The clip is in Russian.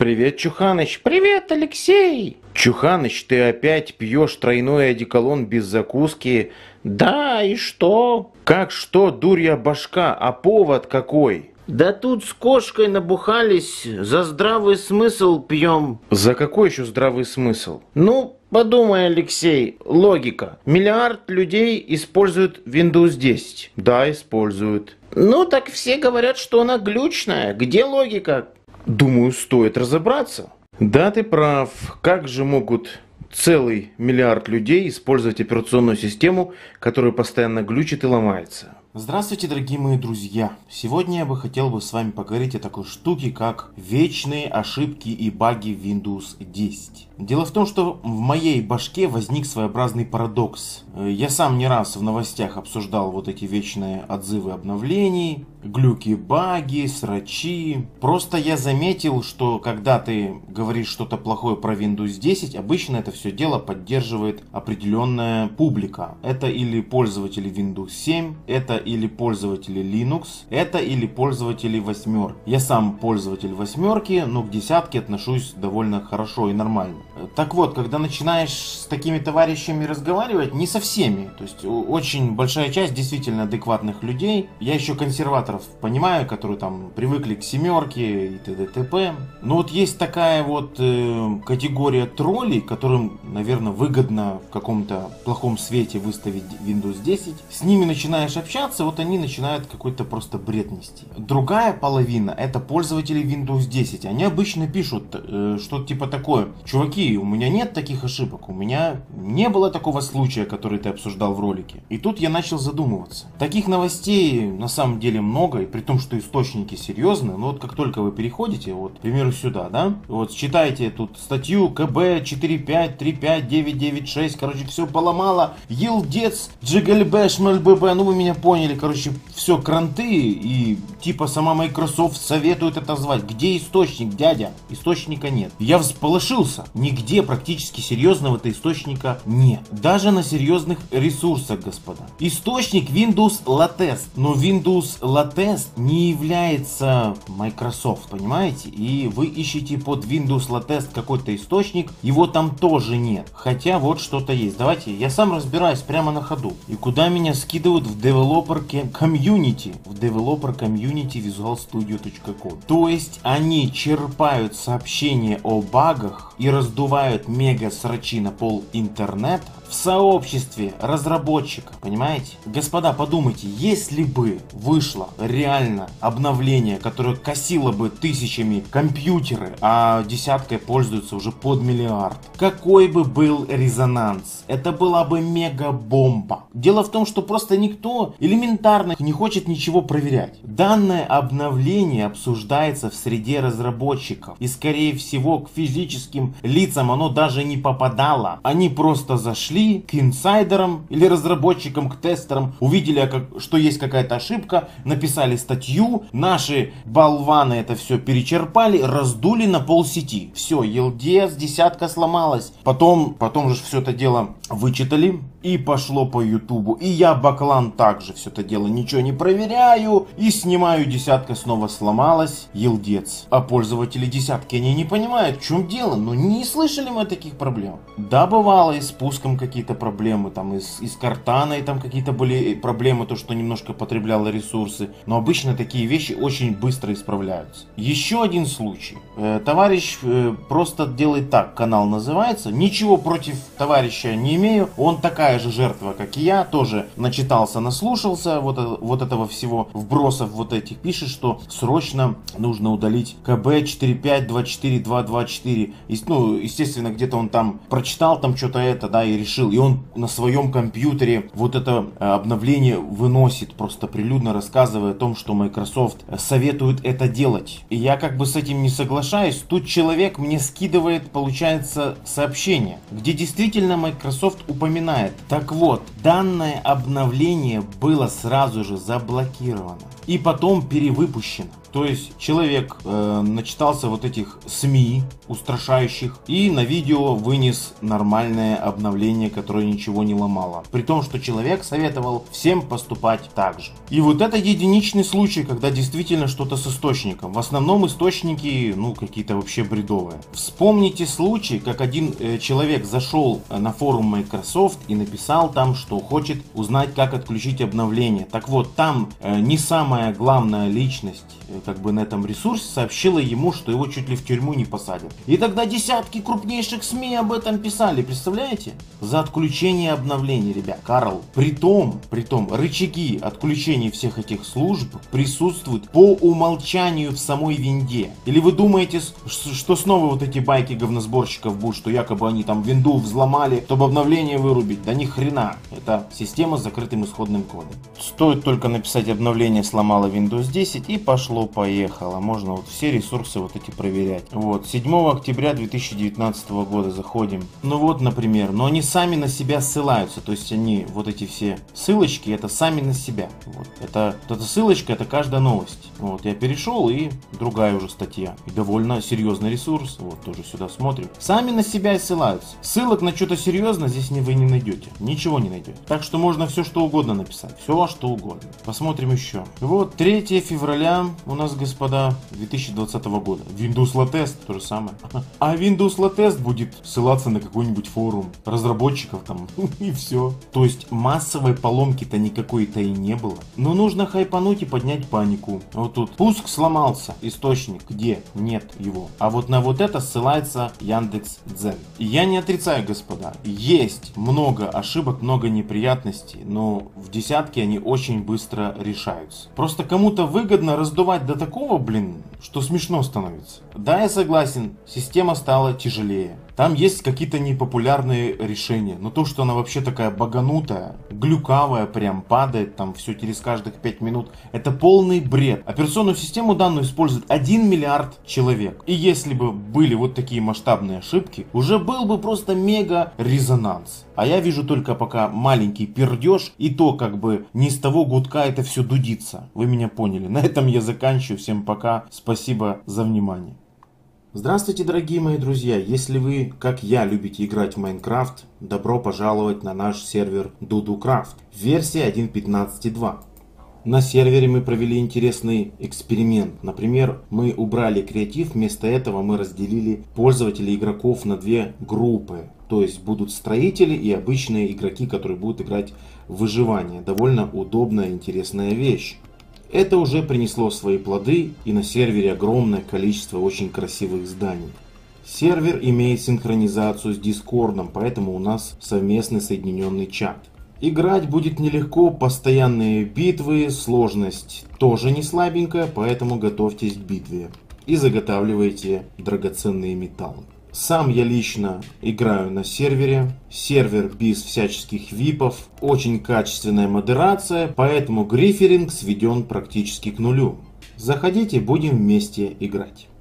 Привет, Чуханыч. Привет, Алексей. Чуханыч, ты опять пьешь тройной одеколон без закуски? Да, и что? Как что, дурья башка, а повод какой? Да тут с кошкой набухались, за здравый смысл пьем. За какой еще здравый смысл? Ну, подумай, Алексей, логика. Миллиард людей используют Windows 10. Да, используют. Ну, так все говорят, что она глючная. Где логика? Думаю, стоит разобраться. Да, ты прав. Как же могут целый миллиард людей использовать операционную систему, которая постоянно глючит и ломается? Здравствуйте, дорогие мои друзья! Сегодня я бы хотел с вами поговорить о такой штуке, как вечные ошибки и баги в Windows 10. Дело в том, что в моей башке возник своеобразный парадокс. Я сам не раз в новостях обсуждал вот эти вечные отзывы обновлений, глюки, баги, срачи. Просто я заметил, что когда ты говоришь что-то плохое про Windows 10, обычно это все дело поддерживает определенная публика. Это или пользователи Windows 7, это или пользователи Linux, это или пользователи восьмерки. Я сам пользователь восьмерки, но к десятке отношусь довольно хорошо и нормально. Так вот, когда начинаешь с такими товарищами разговаривать, не со всеми, то есть очень большая часть действительно адекватных людей, я еще консерваторов понимаю, которые там привыкли к семерке и т.д. т.п. Но вот есть такая вот категория троллей, которым, наверное, выгодно в каком-то плохом свете выставить Windows 10. С ними начинаешь общаться, вот они начинают какой-то просто бред нести. Другая половина это пользователи Windows 10. Они обычно пишут что-то типа такое: чуваки, у меня нет таких ошибок, у меня не было такого случая, который ты обсуждал в ролике. И тут я начал задумываться. Таких новостей на самом деле много, и при том, что источники серьезные. Но вот как только вы переходите, вот, к примеру, сюда, да, вот читайте тут статью КБ 4535996, короче, все поломало, Елдец, Джигальбэш, МЛББ, ну вы меня поняли, короче, все кранты, и типа сама Microsoft советует это звать. Где источник, дядя? Источника нет. Я всполошился. Нигде практически серьезного-то источника нет. Даже на серьезных ресурсах, господа. Источник Windows Latest. Но Windows Latest не является Microsoft, понимаете? И вы ищете под Windows Latest какой-то источник, его там тоже нет. Хотя вот что-то есть. Давайте, я сам разбираюсь прямо на ходу. И куда меня скидывают в Developer Community. В Developer Community visualstudio.com. То есть они черпают сообщения о багах и раздувают мега срачи на пол интернета в сообществе разработчиков, понимаете? Господа, подумайте, если бы вышло реально обновление, которое косило бы тысячами компьютеры, а десяткой пользуются уже под миллиард, какой бы был резонанс? Это была бы мега бомба. Дело в том, что просто никто элементарно не хочет ничего проверять. Данное обновление обсуждается в среде разработчиков, и скорее всего к физическим лицам оно даже не попадало. Они просто зашли к инсайдерам или разработчикам, к тестерам, увидели, что есть какая-то ошибка, написали статью, наши болваны это все перечерпали, раздули на полсети. Все, Елдец, десятка сломалась. Потом же все это дело вычитали и пошло по ютубу. И я, Баклан, также все это дело ничего не проверяю и снимаю, десятка снова сломалась. Елдец. А пользователи десятки, они не понимают, в чем дело. Но не слышали мы таких проблем. Да, бывало и с пуском какие-то проблемы, там и с Картаной там какие-то были проблемы, то, что немножко потребляло ресурсы. Но обычно такие вещи очень быстро исправляются. Еще один случай. Товарищ просто делает так, канал называется. Ничего против товарища не имею. Он такая же жертва, как и я, тоже начитался, наслушался вот этого всего вбросов вот этих. Пишет, что срочно нужно удалить КБ 4524224. Ну, естественно, где-то он там прочитал там что-то это, да, и решил. И он на своем компьютере вот это обновление выносит, просто прилюдно рассказывая о том, что Microsoft советует это делать. И я как бы с этим не соглашаюсь. Тут человек мне скидывает, получается, сообщение, где действительно Microsoft упоминает. Так вот, данное обновление было сразу же заблокировано и потом перевыпущено. То То есть человек начитался вот этих СМИ устрашающих и на видео вынес нормальное обновление, которое ничего не ломало. При том, что человек советовал всем поступать так же. И вот это единичный случай, когда действительно что-то с источником. В основном источники, ну, какие-то вообще бредовые. Вспомните случай, как один человек зашел на форум Microsoft и написал там, что хочет узнать, как отключить обновление. Так вот, там не самая главная личность как бы на этом ресурсе сообщила ему, что его чуть ли в тюрьму не посадят. И тогда десятки крупнейших СМИ об этом писали, представляете? За отключение обновлений, ребят. Карл, притом, рычаги отключения всех этих служб присутствуют по умолчанию в самой винде. Или вы думаете, что снова вот эти байки говносборщиков будут, что якобы они там винду взломали, чтобы обновление вырубить? Да ни хрена. Это система с закрытым исходным кодом. Стоит только написать обновление сломало Windows 10 и пошло-поехало. Можно вот все ресурсы вот эти проверять. Вот, 7 октября 2019 года заходим. Ну вот, например, но они сами на себя ссылаются. То есть они, вот эти все ссылочки, это сами на себя. Вот. Эта ссылочка, это каждая новость. Вот, я перешел, и другая уже статья. И довольно серьезный ресурс. Вот, тоже сюда смотрим. Сами на себя и ссылаются. Ссылок на что-то серьезное здесь вы не найдете. Ничего не найдете. Так что можно все что угодно написать. Все что угодно. Посмотрим еще. Вот, 3 февраля у нас, господа, 2020 года. Windows Latest, то же самое. А Windows Latest будет ссылаться на какой-нибудь форум разработчиков там, и все. То есть массовой поломки-то никакой-то и не было. Но нужно хайпануть и поднять панику. Вот тут пуск сломался. Источник где? Нет его. А вот на вот это ссылается Яндекс.Дзен. Я не отрицаю, господа. Есть много ошибок, много неприятностей, но в десятки они очень быстро решаются. Просто кому-то выгодно раздувать до такого, что смешно становится. Да, я согласен, система стала тяжелее. Там есть какие-то непопулярные решения. Но то, что она вообще такая баганутая, глюкавая, прям падает там все через каждых 5 минут, это полный бред. Операционную систему данную использует 1 миллиард человек. И если бы были вот такие масштабные ошибки, уже был бы просто мега резонанс. А я вижу только пока маленький пердеж, и то как бы не с того гудка это все дудится. Вы меня поняли. На этом я заканчиваю. Всем пока. Спасибо за внимание. Здравствуйте, дорогие мои друзья! Если вы, как я, любите играть в Майнкрафт, добро пожаловать на наш сервер DuduCraft, версия 1.15.2. На сервере мы провели интересный эксперимент. Например, мы убрали креатив, вместо этого мы разделили пользователей игроков на 2 группы. То есть будут строители и обычные игроки, которые будут играть в выживание. Довольно удобная, интересная вещь. Это уже принесло свои плоды, и на сервере огромное количество очень красивых зданий. Сервер имеет синхронизацию с Дискордом, поэтому у нас совместный соединенный чат. Играть будет нелегко, постоянные битвы, сложность тоже не слабенькая, поэтому готовьтесь к битве и заготавливайте драгоценные металлы. Сам я лично играю на сервере. Сервер без всяческих випов. Очень качественная модерация, поэтому гриферинг сведен практически к нулю. Заходите, будем вместе играть.